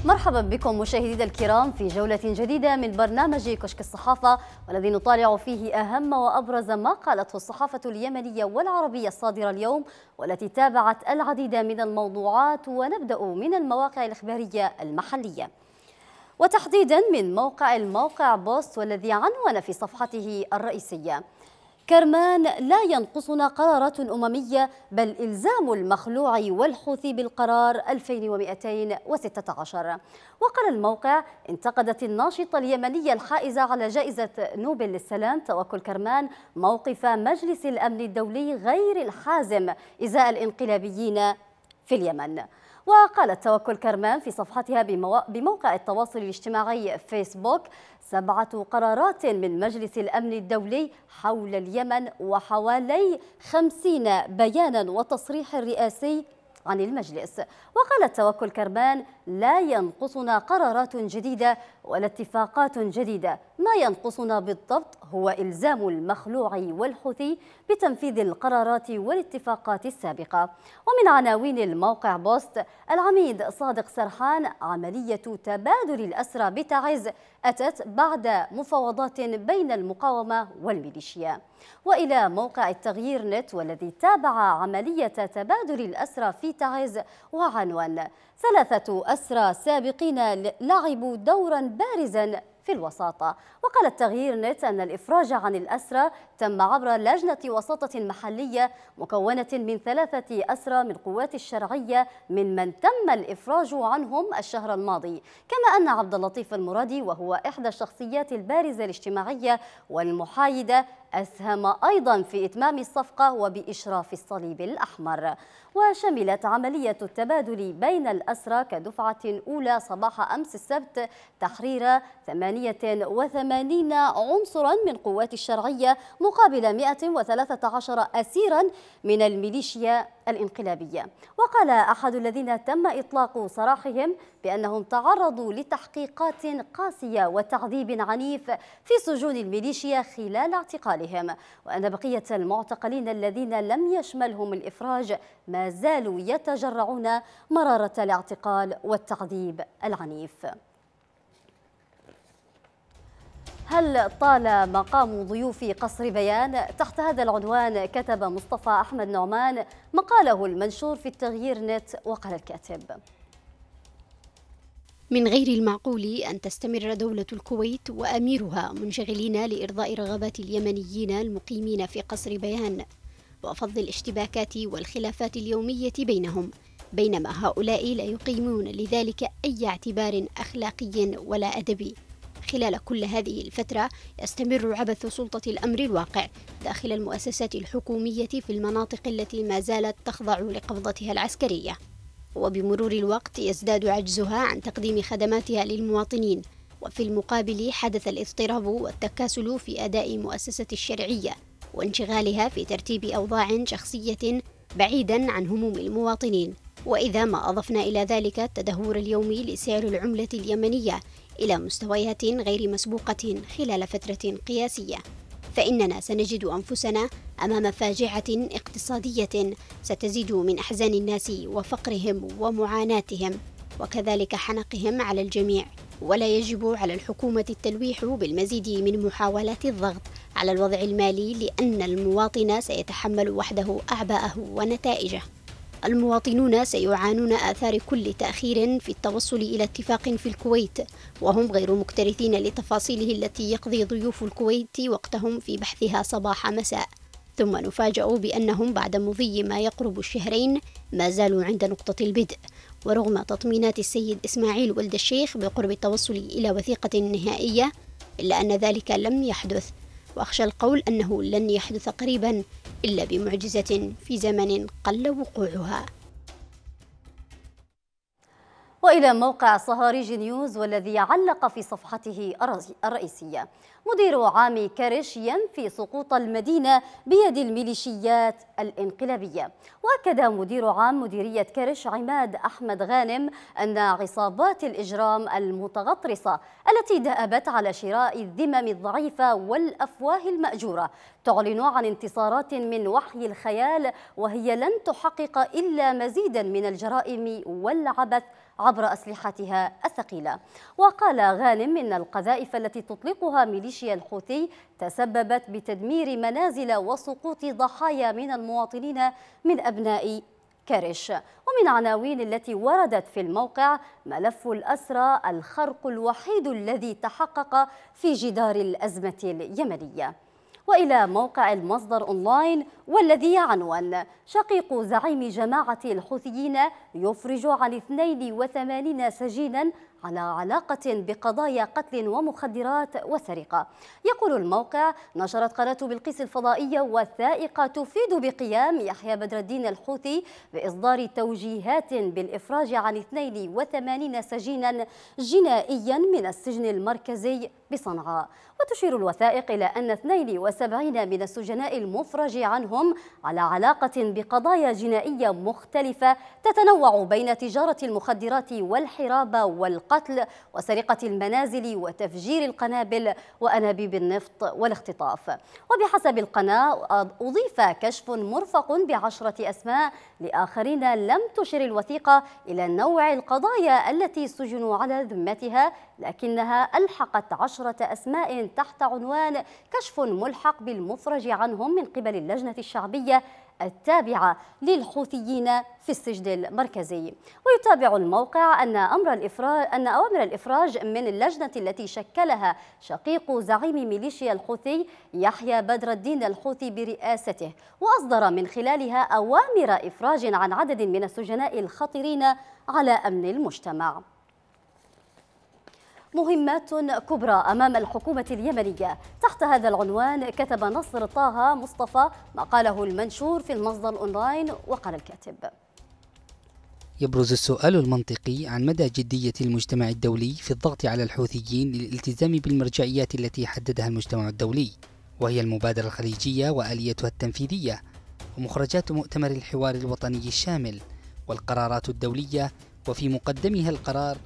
مرحبا بكم مشاهدينا الكرام في جولة جديدة من برنامج كشك الصحافة، والذي نطالع فيه أهم وأبرز ما قالته الصحافة اليمنية والعربية الصادرة اليوم، والتي تابعت العديد من الموضوعات. ونبدأ من المواقع الإخبارية المحلية، وتحديدا من الموقع بوست، والذي عنون في صفحته الرئيسية: كرمان لا ينقصنا قرارات أممية بل إلزام المخلوع والحوثي بالقرار 2216. وقال الموقع: انتقدت الناشطة اليمنية الحائزة على جائزة نوبل للسلام توكل كرمان موقف مجلس الأمن الدولي غير الحازم إزاء الانقلابيين في اليمن. وقالت توكل كرمان في صفحتها بموقع التواصل الاجتماعي فيسبوك: 7 قرارات من مجلس الأمن الدولي حول اليمن وحوالي 50 بيانا وتصريح رئاسي عن المجلس. وقالت توكل كرمان: لا ينقصنا قرارات جديدة ولا اتفاقات جديدة، ما ينقصنا بالضبط هو إلزام المخلوع والحوثي بتنفيذ القرارات والاتفاقات السابقة. ومن عناوين الموقع بوست: العميد صادق سرحان: عملية تبادل الأسرى بتعز أتت بعد مفاوضات بين المقاومة والميليشيا. وإلى موقع التغيير نت، والذي تابع عملية تبادل الأسرى في تعز وعنون: 3 أسرى سابقين لعبوا دورا بارزا في الوساطة. وقال التغيير نت أن الإفراج عن الأسرى تم عبر لجنة وساطة محلية مكونة من 3 أسرى من قوات الشرعية من تم الإفراج عنهم الشهر الماضي. كما أن عبد اللطيف المرادي، وهو إحدى الشخصيات البارزة الاجتماعية والمحايدة، أسهم أيضا في إتمام الصفقة وبإشراف الصليب الأحمر. وشملت عملية التبادل بين الأسرى كدفعة أولى صباح أمس السبت تحرير 88 عنصرا من قوات الشرعية مقابل 113 أسيرا من الميليشيا الانقلابية. وقال أحد الذين تم إطلاق سراحهم بأنهم تعرضوا لتحقيقات قاسية وتعذيب عنيف في سجون الميليشيا خلال اعتقالهم، وأن بقية المعتقلين الذين لم يشملهم الإفراج ما زالوا يتجرعون مرارة الاعتقال والتعذيب العنيف. هل طال مقام ضيوف قصر بيان؟ تحت هذا العنوان كتب مصطفى أحمد نعمان مقاله المنشور في التغيير نت. وقال الكاتب: من غير المعقول أن تستمر دولة الكويت وأميرها منشغلين لإرضاء رغبات اليمنيين المقيمين في قصر بيان وفض الاشتباكات والخلافات اليومية بينهم، بينما هؤلاء لا يقيمون لذلك أي اعتبار أخلاقي ولا أدبي. خلال كل هذه الفترة يستمر عبث سلطة الأمر الواقع داخل المؤسسات الحكومية في المناطق التي ما زالت تخضع لقبضتها العسكرية، وبمرور الوقت يزداد عجزها عن تقديم خدماتها للمواطنين. وفي المقابل حدث الاضطراب والتكاسل في أداء مؤسسة الشرعية وانشغالها في ترتيب أوضاع شخصية بعيدا عن هموم المواطنين. وإذا ما أضفنا إلى ذلك التدهور اليومي لسعر العملة اليمنية إلى مستويات غير مسبوقة خلال فترة قياسية، فإننا سنجد أنفسنا أمام فاجعة اقتصادية ستزيد من أحزان الناس وفقرهم ومعاناتهم وكذلك حنقهم على الجميع. ولا يجب على الحكومة التلويح بالمزيد من محاولات الضغط على الوضع المالي، لأن المواطن سيتحمل وحده أعباءه ونتائجه. المواطنون سيعانون آثار كل تأخير في التوصل إلى اتفاق في الكويت، وهم غير مكترثين لتفاصيله التي يقضي ضيوف الكويت وقتهم في بحثها صباح مساء، ثم نفاجأ بأنهم بعد مضي ما يقرب الشهرين ما زالوا عند نقطة البدء، ورغم تطمينات السيد إسماعيل ولد الشيخ بقرب التوصل إلى وثيقة نهائية، إلا أن ذلك لم يحدث. وأخشى القول أنه لن يحدث قريبا إلا بمعجزة في زمن قل وقوعها. وإلى موقع صهاريج نيوز، والذي علق في صفحته الرئيسية: مدير عام كرش ينفي سقوط المدينة بيد الميليشيات الانقلابية. وأكد مدير عام مديرية كرش عماد أحمد غانم أن عصابات الإجرام المتغطرسة التي دأبت على شراء الذمم الضعيفة والأفواه المأجورة تعلن عن انتصارات من وحي الخيال، وهي لن تحقق إلا مزيدا من الجرائم والعبث عبر أسلحتها الثقيلة. وقال غانم إن القذائف التي تطلقها ميليشيا الحوثي تسببت بتدمير منازل وسقوط ضحايا من المواطنين من أبناء كرش. ومن عناوين التي وردت في الموقع: ملف الأسرى الخرق الوحيد الذي تحقق في جدار الأزمة اليمنية. وإلى موقع المصدر أونلاين والذي يعنون: شقيق زعيم جماعة الحوثيين يفرج عن 82 سجينا على علاقة بقضايا قتل ومخدرات وسرقة. يقول الموقع: نشرت قناة بلقيس الفضائية وثائق تفيد بقيام يحيى بدر الدين الحوثي بإصدار توجيهات بالإفراج عن 82 سجينا جنائيا من السجن المركزي بصنعاء. وتشير الوثائق إلى أن 72 من السجناء المفرج عنهم على علاقة بقضايا جنائية مختلفة تتنوع بين تجارة المخدرات والحرابة والقتل وسرقة المنازل وتفجير القنابل وأنابيب النفط والاختطاف. وبحسب القناة أضيف كشف مرفق ب10 أسماء لآخرين لم تشر الوثيقة إلى نوع القضايا التي سجنوا على ذمتها، لكنها ألحقت 10 أسماء تحت عنوان كشف ملحق بالمفرج عنهم من قبل اللجنة الشعبية التابعة للحوثيين في السجن المركزي. ويتابع الموقع أن أوامر الإفراج من اللجنة التي شكلها شقيق زعيم ميليشيا الحوثي يحيى بدر الدين الحوثي برئاسته، وأصدر من خلالها أوامر إفراج عن عدد من السجناء الخطرين على أمن المجتمع. مهمات كبرى أمام الحكومة اليمنية. تحت هذا العنوان كتب نصر طه مصطفى ما قاله المنشور في المصدر الأونلاين. وقال الكاتب: يبرز السؤال المنطقي عن مدى جدية المجتمع الدولي في الضغط على الحوثيين للالتزام بالمرجعيات التي حددها المجتمع الدولي، وهي المبادرة الخليجية وآليتها التنفيذية، ومخرجات مؤتمر الحوار الوطني الشامل، والقرارات الدولية، وفي مقدمها القرار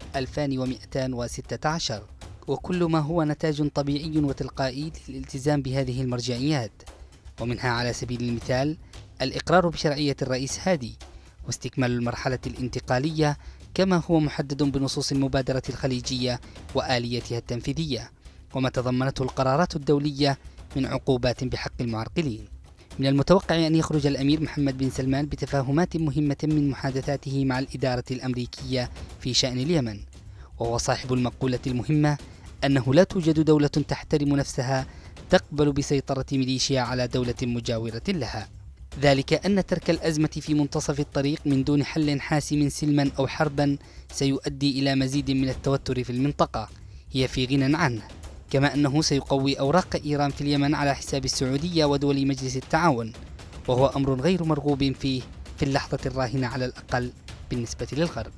2216، وكل ما هو نتاج طبيعي وتلقائي للالتزام بهذه المرجعيات، ومنها على سبيل المثال الإقرار بشرعية الرئيس هادي، واستكمال المرحلة الانتقالية كما هو محدد بنصوص المبادرة الخليجية وآليتها التنفيذية، وما تضمنته القرارات الدولية من عقوبات بحق المعرقلين. من المتوقع أن يخرج الأمير محمد بن سلمان بتفاهمات مهمة من محادثاته مع الإدارة الأمريكية في شأن اليمن، وهو صاحب المقولة المهمة أنه لا توجد دولة تحترم نفسها تقبل بسيطرة ميليشيا على دولة مجاورة لها، ذلك أن ترك الأزمة في منتصف الطريق من دون حل حاسم سلما أو حربا سيؤدي إلى مزيد من التوتر في المنطقة هي في غنى عنه، كما أنه سيقوي أوراق إيران في اليمن على حساب السعودية ودول مجلس التعاون، وهو أمر غير مرغوب فيه في اللحظة الراهنة على الأقل بالنسبة للغرب.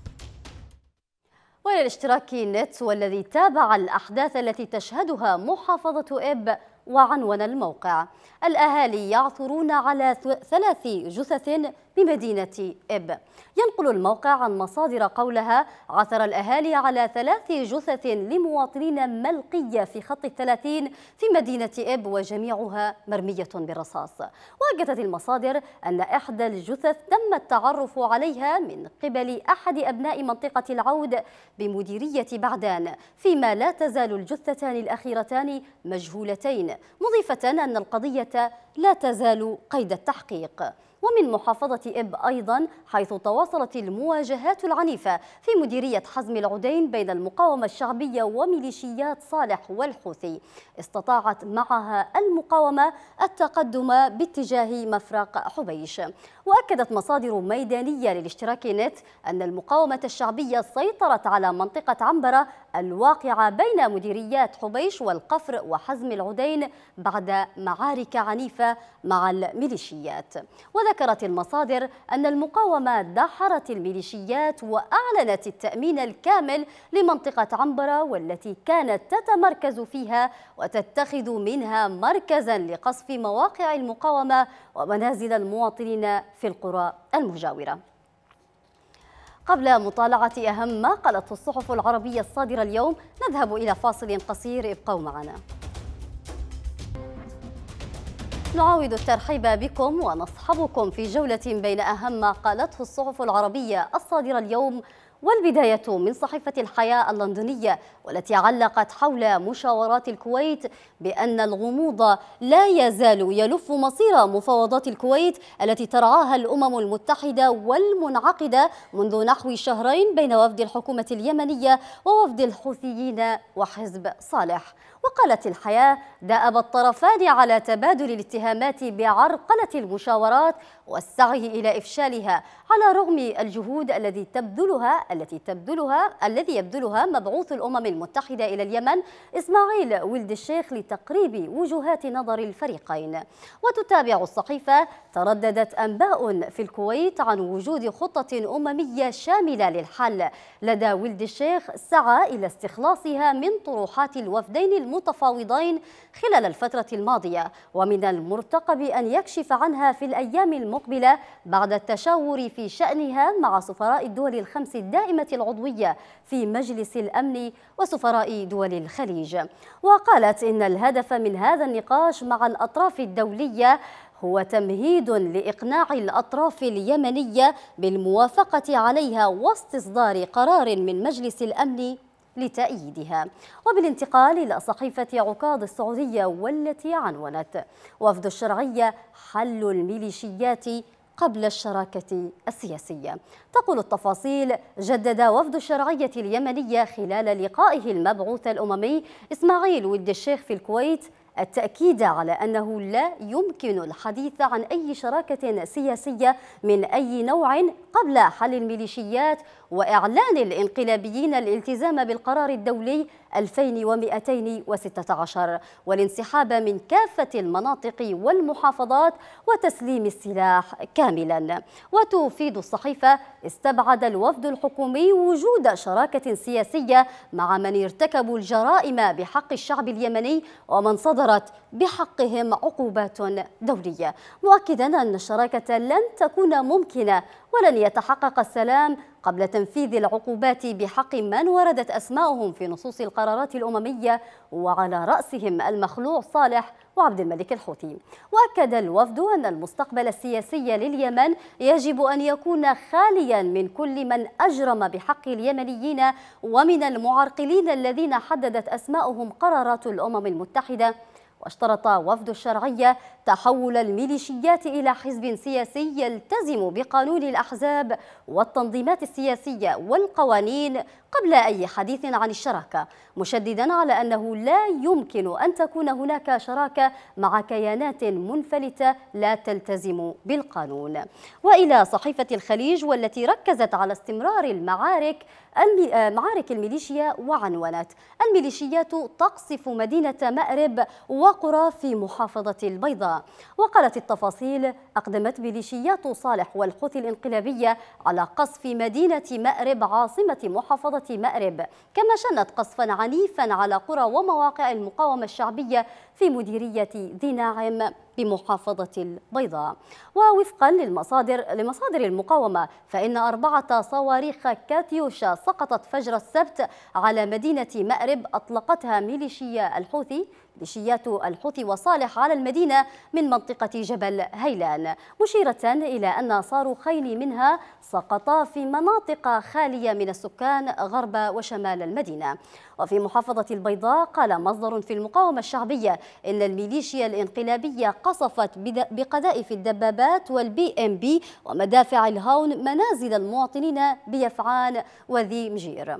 وإلى الاشتراك نت والذي تابع الأحداث التي تشهدها محافظة إب، وعنون الموقع: الأهالي يعثرون على 3 جثث بمدينة إب. ينقل الموقع عن مصادر قولها: عثر الأهالي على 3 جثث لمواطنين ملقية في خط 30 في مدينة إب وجميعها مرمية بالرصاص. وأكدت المصادر أن إحدى الجثث تم التعرف عليها من قبل أحد أبناء منطقة العود بمديرية بعدان، فيما لا تزال الجثتان الأخيرتان مجهولتين، مضيفة أن القضية لا تزال قيد التحقيق. ومن محافظة إب أيضا، حيث تواصلت المواجهات العنيفة في مديرية حزم العدين بين المقاومة الشعبية وميليشيات صالح والحوثي، استطاعت معها المقاومة التقدم باتجاه مفرق حبيش. وأكدت مصادر ميدانية للاشتراك نت أن المقاومة الشعبية سيطرت على منطقة عنبرة الواقعة بين مديريات حبيش والقفر وحزم العدين بعد معارك عنيفة مع الميليشيات. وذكرت المصادر أن المقاومة دحرت الميليشيات وأعلنت التأمين الكامل لمنطقة عنبرة، والتي كانت تتمركز فيها وتتخذ منها مركزا لقصف مواقع المقاومة ومنازل المواطنين في القرى المجاورة. قبل مطالعة أهم ما قالته الصحف العربية الصادرة اليوم، نذهب إلى فاصل قصير، ابقوا معنا. نعاود الترحيب بكم ونصحبكم في جولة بين أهم ما قالته الصحف العربية الصادرة اليوم، والبداية من صحيفة الحياة اللندنية، والتي علقت حول مشاورات الكويت بأن الغموض لا يزال يلف مصير مفاوضات الكويت التي ترعاها الأمم المتحدة والمنعقدة منذ نحو شهرين بين وفد الحكومة اليمنية ووفد الحوثيين وحزب صالح. وقالت الحياة: دأب الطرفان على تبادل الاتهامات بعرقلة المشاورات والسعي إلى إفشالها، على رغم الجهود التي يبذلها مبعوث الأمم المتحدة إلى اليمن إسماعيل ولد الشيخ لتقريب وجهات نظر الفريقين. وتتابع الصحيفة: ترددت أنباء في الكويت عن وجود خطة أممية شاملة للحل لدى ولد الشيخ سعى إلى استخلاصها من طروحات الوفدين المتفاوضين خلال الفترة الماضية، ومن المرتقب أن يكشف عنها في الأيام المقبلة بعد التشاور في شأنها مع سفراء الدول الخمس الدائمة العضوية في مجلس الأمن وسفراء دول الخليج. وقالت إن الهدف من هذا النقاش مع الأطراف الدولية هو تمهيد لإقناع الأطراف اليمنية بالموافقة عليها واستصدار قرار من مجلس الأمن لتأييدها. وبالانتقال إلى صحيفة عكاظ السعودية، والتي عنونت: وفد الشرعية حل الميليشيات قبل الشراكة السياسية. تقول التفاصيل: جدد وفد الشرعية اليمنية خلال لقائه المبعوث الأممي إسماعيل ولد الشيخ في الكويت التأكيد على أنه لا يمكن الحديث عن أي شراكة سياسية من أي نوع قبل حل الميليشيات وإعلان الانقلابيين الالتزام بالقرار الدولي 2216 والانسحاب من كافة المناطق والمحافظات وتسليم السلاح كاملا. وتفيد الصحيفة: استبعد الوفد الحكومي وجود شراكة سياسية مع من ارتكبوا الجرائم بحق الشعب اليمني ومن صدرت بحقهم عقوبات دولية، مؤكدا أن الشراكة لن تكون ممكنة ولن يتحقق السلام قبل تنفيذ العقوبات بحق من وردت أسماؤهم في نصوص القرارات الأممية، وعلى رأسهم المخلوع صالح وعبد الملك الحوثي. وأكد الوفد أن المستقبل السياسي لليمن يجب أن يكون خاليا من كل من أجرم بحق اليمنيين ومن المعرقلين الذين حددت أسماؤهم قرارات الأمم المتحدة. واشترط وفد الشرعية تحول الميليشيات إلى حزب سياسي يلتزم بقانون الأحزاب والتنظيمات السياسية والقوانين قبل أي حديث عن الشراكة، مشددا على أنه لا يمكن أن تكون هناك شراكة مع كيانات منفلتة لا تلتزم بالقانون. وإلى صحيفة الخليج، والتي ركزت على استمرار معارك الميليشيا، وعنونت: الميليشيات تقصف مدينة مأرب وقرى في محافظة البيضاء. وقالت التفاصيل: أقدمت ميليشيات صالح والحوثي الانقلابية على قصف مدينة مأرب عاصمة محافظة مأرب، كما شنت قصفا عنيفا على قرى ومواقع المقاومة الشعبية في مديرية ذي ناعم بمحافظة البيضاء. ووفقا لمصادر المقاومة، فإن 4 صواريخ كاتيوشا سقطت فجر السبت على مدينة مأرب أطلقتها ميليشيات الحوثي وصالح على المدينة من منطقة جبل هيلان، مشيرة إلى أن صاروخين منها سقطا في مناطق خالية من السكان غرب وشمال المدينة. وفي محافظة البيضاء، قال مصدر في المقاومة الشعبية إن الميليشيا الانقلابية قصفت بقذائف الدبابات والBMP ومدافع الهاون منازل المواطنين بيفعان وذي مجير.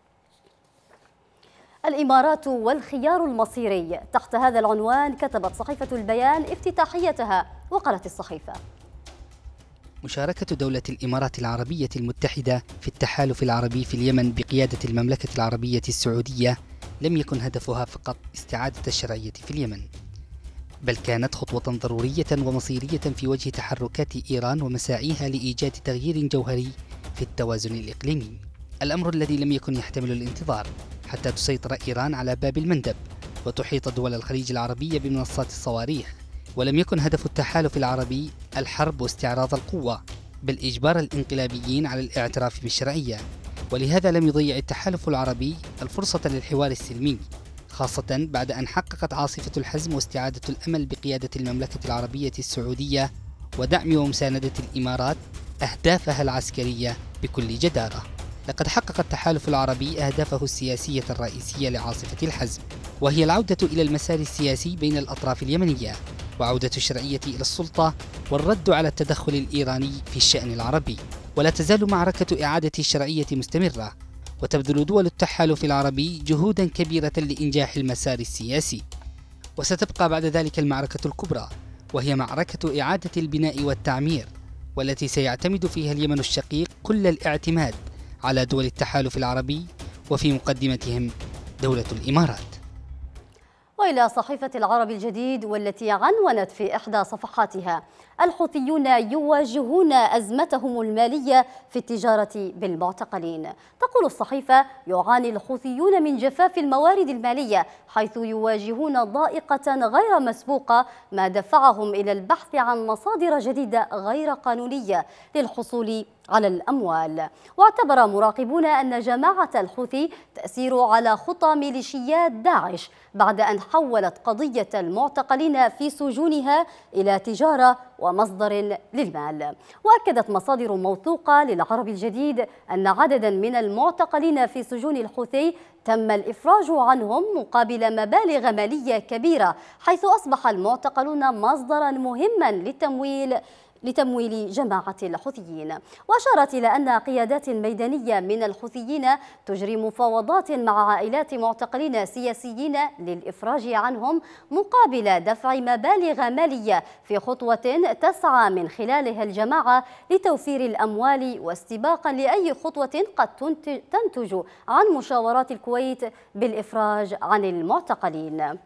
الإمارات والخيار المصيري. تحت هذا العنوان كتبت صحيفة البيان افتتاحيتها، وقالت الصحيفة: مشاركة دولة الإمارات العربية المتحدة في التحالف العربي في اليمن بقيادة المملكة العربية السعودية لم يكن هدفها فقط استعادة الشرعية في اليمن، بل كانت خطوة ضرورية ومصيرية في وجه تحركات إيران ومساعيها لإيجاد تغيير جوهري في التوازن الإقليمي، الأمر الذي لم يكن يحتمل الانتظار حتى تسيطر إيران على باب المندب وتحيط دول الخليج العربية بمنصات الصواريخ. ولم يكن هدف التحالف العربي الحرب واستعراض القوة، بل إجبار الانقلابيين على الاعتراف بالشرعية. ولهذا لم يضيع التحالف العربي الفرصة للحوار السلمي، خاصة بعد أن حققت عاصفة الحزم واستعادة الأمل بقيادة المملكة العربية السعودية ودعم ومساندة الإمارات أهدافها العسكرية بكل جدارة. لقد حقق التحالف العربي أهدافه السياسية الرئيسية لعاصفة الحزم، وهي العودة إلى المسار السياسي بين الأطراف اليمنية، وعودة الشرعية إلى السلطة، والرد على التدخل الإيراني في الشأن العربي. ولا تزال معركة إعادة الشرعية مستمرة، وتبذل دول التحالف العربي جهودا كبيرة لإنجاح المسار السياسي. وستبقى بعد ذلك المعركة الكبرى، وهي معركة إعادة البناء والتعمير، والتي سيعتمد فيها اليمن الشقيق كل الاعتماد على دول التحالف العربي، وفي مقدمتهم دولة الإمارات. وإلى صحيفة العرب الجديد، والتي عنونت في إحدى صفحاتها: الحوثيون يواجهون أزمتهم المالية في التجارة بالمعتقلين. تقول الصحيفة: يعاني الحوثيون من جفاف الموارد المالية، حيث يواجهون ضائقة غير مسبوقة، ما دفعهم إلى البحث عن مصادر جديدة غير قانونية للحصول على الأموال. واعتبر مراقبون أن جماعة الحوثي تأسير على خطى ميليشيات داعش بعد أن حولت قضية المعتقلين في سجونها إلى تجارة ومصدر للمال. وأكدت مصادر موثوقة للعرب الجديد أن عددا من المعتقلين في سجون الحوثي تم الإفراج عنهم مقابل مبالغ مالية كبيرة، حيث أصبح المعتقلون مصدرا مهما لتمويل جماعة الحوثيين. وأشارت إلى أن قيادات ميدانية من الحوثيين تجري مفاوضات مع عائلات معتقلين سياسيين للإفراج عنهم مقابل دفع مبالغ مالية، في خطوة تسعى من خلالها الجماعة لتوفير الأموال واستباقا لأي خطوة قد تنتج عن مشاورات الكويت بالإفراج عن المعتقلين.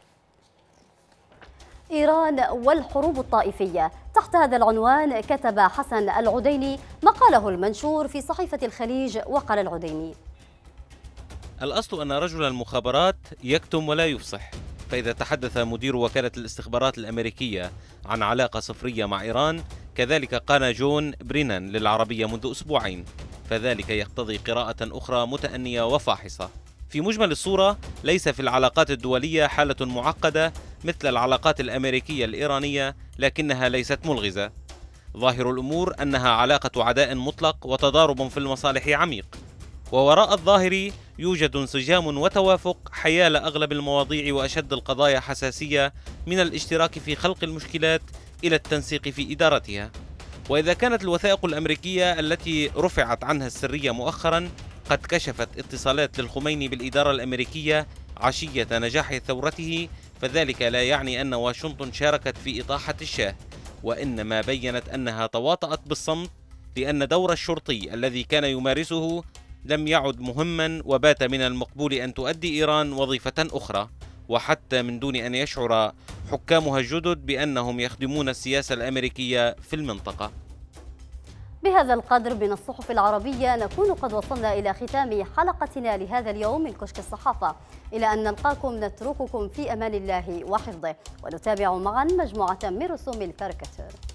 إيران والحروب الطائفية. تحت هذا العنوان كتب حسن العديني مقاله المنشور في صحيفة الخليج، وقال العديني: الأصل أن رجل المخابرات يكتم ولا يفصح، فإذا تحدث مدير وكالة الاستخبارات الأمريكية عن علاقة صفرية مع إيران، كذلك قال جون برينان للعربية منذ أسبوعين، فذلك يقتضي قراءة أخرى متأنية وفاحصة. في مجمل الصورة ليس في العلاقات الدولية حالة معقدة مثل العلاقات الأمريكية الإيرانية، لكنها ليست ملغزة. ظاهر الأمور أنها علاقة عداء مطلق وتضارب في المصالح عميق، ووراء الظاهر يوجد انسجام وتوافق حيال أغلب المواضيع وأشد القضايا حساسية، من الاشتراك في خلق المشكلات إلى التنسيق في إدارتها. وإذا كانت الوثائق الأمريكية التي رفعت عنها السرية مؤخرا قد كشفت اتصالات للخميني بالإدارة الأمريكية عشية نجاح ثورته، فذلك لا يعني أن واشنطن شاركت في إطاحة الشاه، وإنما بيّنت أنها تواطأت بالصمت، لأن دور الشرطي الذي كان يمارسه لم يعد مهما، وبات من المقبول أن تؤدي إيران وظيفة أخرى، وحتى من دون أن يشعر حكامها الجدد بأنهم يخدمون السياسة الأمريكية في المنطقة. بهذا القدر من الصحف العربية نكون قد وصلنا إلى ختام حلقتنا لهذا اليوم من كشك الصحافة. إلى أن نلقاكم نترككم في أمان الله وحفظه، ونتابع معا مجموعة من رسوم الكاريكاتير.